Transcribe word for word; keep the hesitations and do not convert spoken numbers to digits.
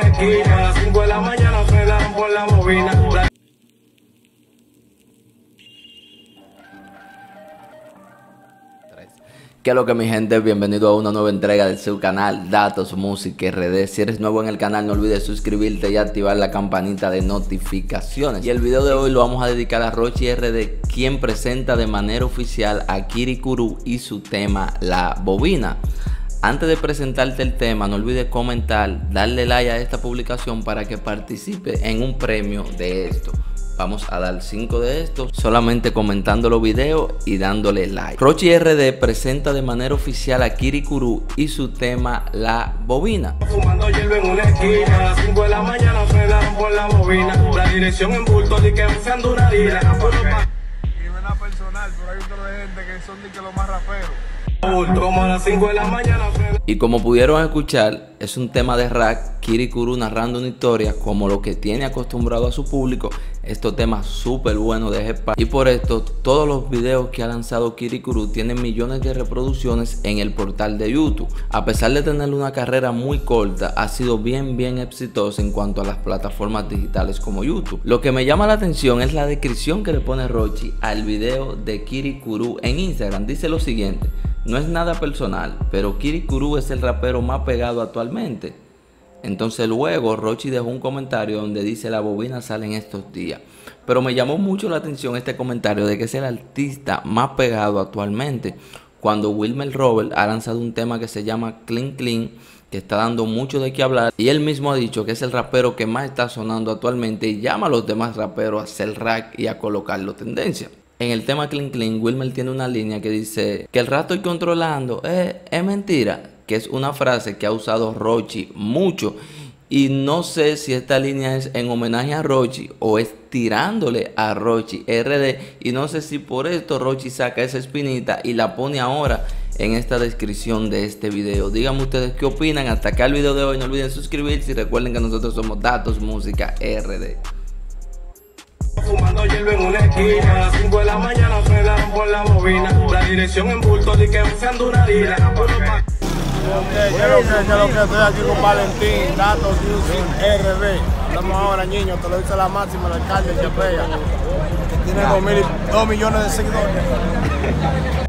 esquina. A las cinco de la mañana se dan por la bobina. ¿Qué es lo que, mi gente? Bienvenido a una nueva entrega de su canal Datos Música R D. Si eres nuevo en el canal, no olvides suscribirte y activar la campanita de notificaciones. Y el video de hoy lo vamos a dedicar a Rochi R D, quien presenta de manera oficial a Kirikuru y su tema La Bobina. Antes de presentarte el tema, no olvides comentar, darle like a esta publicación para que participe en un premio de esto. Vamos a dar cinco de estos solamente comentando los videos y dándole like. Rochi R D presenta de manera oficial a Kirikuru y su tema La Bobina. Fumando hierba en una esquina. A las cinco de la mañana se dan por la bobina. La dirección en bulto de que usando una lira. Y no es nada personal, pero hay un montón de gente que son de que los más raperos. Como a las cinco de la mañana. Y como pudieron escuchar, es un tema de rap, Kirikuru narrando una historia como lo que tiene acostumbrado a su público. Estos temas súper buenos de hip hop. Y por esto, todos los videos que ha lanzado Kirikuru tienen millones de reproducciones en el portal de YouTube. A pesar de tener una carrera muy corta, ha sido bien bien exitosa en cuanto a las plataformas digitales como YouTube. Lo que me llama la atención es la descripción que le pone Rochi al video de Kirikuru en Instagram. Dice lo siguiente: no es nada personal, pero Kirikuru es el rapero más pegado actualmente. Entonces luego Rochi dejó un comentario donde dice: la bobina sale en estos días. Pero me llamó mucho la atención este comentario de que es el artista más pegado actualmente, cuando Wilmer Robert ha lanzado un tema que se llama Clean Clean, que está dando mucho de qué hablar, y él mismo ha dicho que es el rapero que más está sonando actualmente y llama a los demás raperos a hacer rap y a colocarlo tendencia. En el tema Clean Clean, Wilmer tiene una línea que dice que el rap estoy controlando eh, es mentira, que es una frase que ha usado Rochi mucho. Y no sé si esta línea es en homenaje a Rochi o es tirándole a Rochi R D. Y no sé si por esto Rochi saca esa espinita y la pone ahora en esta descripción de este video. Díganme ustedes qué opinan. Hasta acá el video de hoy. No olviden suscribirse y recuerden que nosotros somos Datos Música R D. Fumando hierba en una esquina. A las cinco de la mañana se dan por la bobina. La dirección en bulto de que usando una lira. Okay, yo lo que, yo lo que estoy aquí con Valentín, Datos Music R D. Estamos ahora, niños, te lo dice la máxima, el alcalde de Chapea, que tiene dos, mil, dos millones de seguidores.